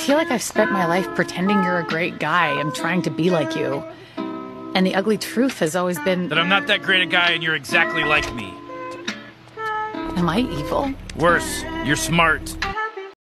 feel like I've spent my life pretending you're a great guy and trying to be like you. And the ugly truth has always been that I'm not that great a guy and you're exactly like me. Am I evil? Worse, you're smart.